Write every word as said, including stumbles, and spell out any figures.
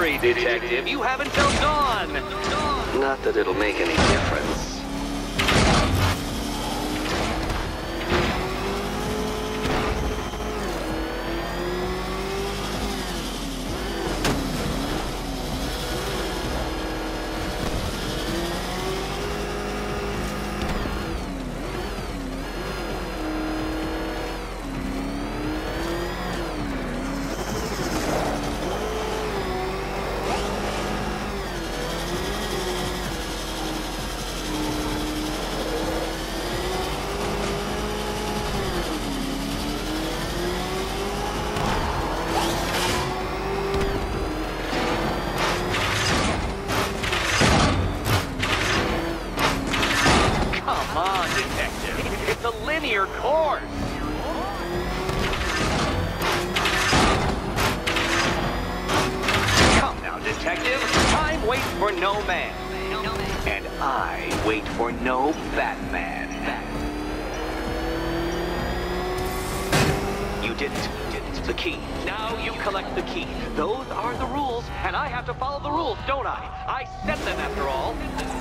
hurry, detective. You have until dawn. Not that it'll make any difference. Linear course. Come now, detective. Time waits for no man. And I wait for no Batman. You didn't. Didn't. The key. Now you collect the key. Those are the rules, and I have to follow the rules, don't I? I set them after all.